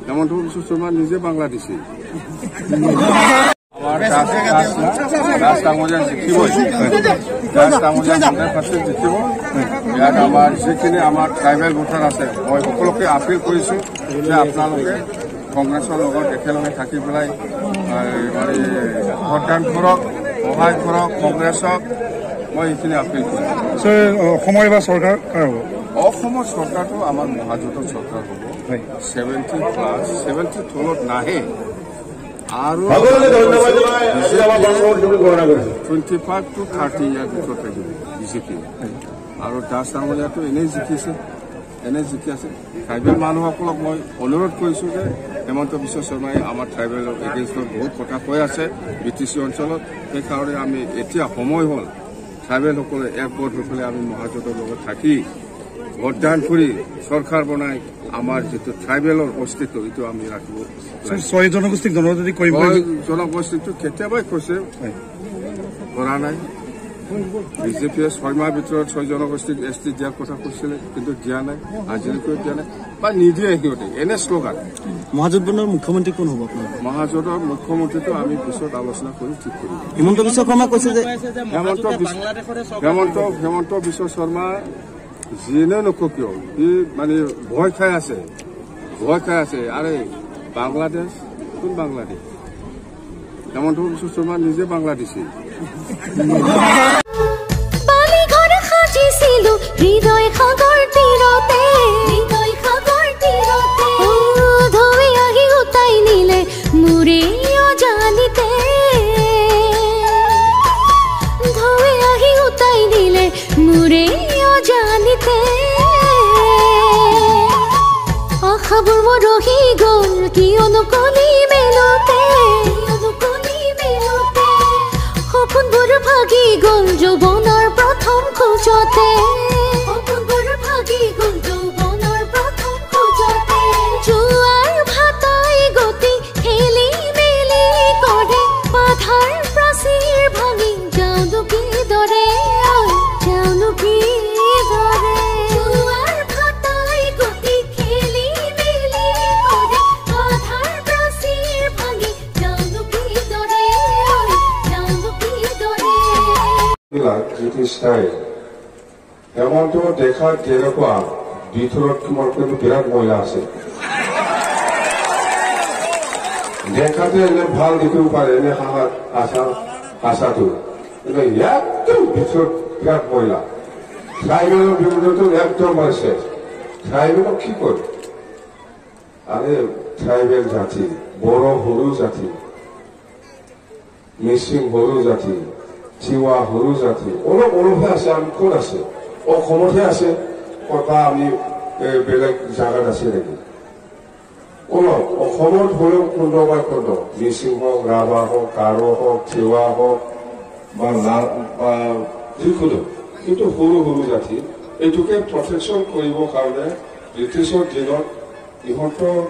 হেমন্ত বিশ্ব শৰ্মা নিজে বাংলাদেশী দাস ডাঙৰীয়া জিকিবই দাস ডাঙৰীয়া 100% জিকিব ইয়াত আমাৰ যিখিনি আমাৰ ট্ৰাইবেল ভোটাৰ আছে মই সকলোকে আপিল কৰিছোঁ যে আপোনালোকে কংগ্ৰেছৰ লগত একেলগে থাকি পেলাই ভোটদান কৰক সহায় কৰক কংগ্ৰেছক মই এইখিনি আপিল কৰিছোঁ অসমৰ এইবাৰ চৰকাৰ কাৰ হ'ব অসমৰ চৰকাৰটো আমাৰ মহাজোঁটৰ চৰকাৰ হ'ব 70+ তলত নাহে আৰু 25 to 30 ইয়াৰ ভিতৰত থাকিব বিজেপি আৰু দাস ডাঙৰীয়াটো এনেই জিকি আছে ট্ৰাইবেল মানুহসকলক মই অনুৰোধ কৰিছোঁ যে হেমন্ত বিশ্ব শৰ্মাই আমাৰ ট্ৰাইবেলৰ এগেইনষ্টত বহুত কথা কৈ আছে BTC অঞ্চলত সেইকাৰণে আমি এতিয়া সময় হ'ল ট্ৰাইবেলসকলে একগোট হৈ পেলাই আমি মহাজোঁটৰ লগত থাকি ভোটদান কৰি চৰকাৰ বনাই আমাৰ যিটো ট্ৰাইবেলৰ অস্তিত্ব এইটো আমি ৰাখিব জনগোষ্ঠীক জনজাতি কৰিব জনগোষ্ঠীটো কেতিয়াবাই কৈছে কৰা নাই বিজেপিয়ে 6 মাহৰ ভিতৰত 6 জনগোষ্ঠীক ST দিয়াৰ কথা কৈছিলে কিন্তু দিয়া নাই আজিলৈকে দিয়া নাই বা নিদিয়ে সিহঁতে এনে শ্লোগান মহাজোঁটৰ মুখ্যমন্ত্ৰী কোন হ'ব আপোনাৰ মহাজোঁটৰ মুখ্যমন্ত্ৰীটো আমি পিছত আলোচনা কৰি ঠিক কৰিম হিমন্ত বিশ্ব শৰ্মা কৈছে যে হেমন্ত বিশ্ব শৰ্মা যিনে নকওঁ কিয় সি মানে ভয় খাই আছে আৰে বাংলাদেশ কোন বাংলাদেশ হেমন্ত বিশ্ব শৰ্মা নিজে বাংলাদেশী হৃদয় সাগৰ তীৰতে ধোৱে আহি উটাই নিলে মোৰে অজানিতে ধোৱে আহি উটাই নিলে মোৰে অজানিতে আশাবোৰ মৰহি গ'ল কিয়নো কলি মেলতে সপোনবোৰ ভাগি গ'ল যৌৱনৰ প্ৰথম খোজতে জোৱাৰ ভাটাই গতি খেলি মেলি কৰে বাধাৰ প্ৰাচীৰ ভাঙি যাওঁনো কিদৰে জোৱাৰ ভাটাই গতি খেলি মেলি কৰে বাধাৰ প্ৰাচীৰ ভাঙি যাওঁনো কিদৰে যিটো ষ্টাইল হেমন্ত দেখাত যেনেকুৱা ভিতৰত তোমাৰ কিন্তু বিৰাট মহিলা আছে দেখাতে এনে ভাল দেখিব পাৰে এনে আশাটো কিন্তু একদম ভিতৰত বিৰাট মহিলা ট্ৰাইবেলৰ বিৰুদ্ধেতো একদম আছে ট্ৰাইবেলক কি কৰে আৰে ট্ৰাইবেল জাতি বড়ো সৰু জাতি মিচিং সৰু জাতি চিৱা সৰু জাতি অলপহে আছে আমি ক'ত আছে অসমতহে আছে কথা আমি বেলেগ জাগাত আছে নেকি অলপ অসমত হ'লেও খণ্ড বা খণ্ড মিচিং হওক ৰাভা হওক গাৰো হওক চিৱা হওক বা যিকোনো কিন্তু সৰু জাতি এইটোকে প্ৰটেকশ্যন কৰিবৰ কাৰণে ব্ৰিটিছৰ দিনত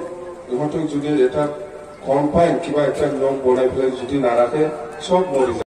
ইহঁতক যদি এটা কম্পাইন কিবা এটা নিয়ম বনাই পেলাই যদি নাৰাখে চব মৰি যায়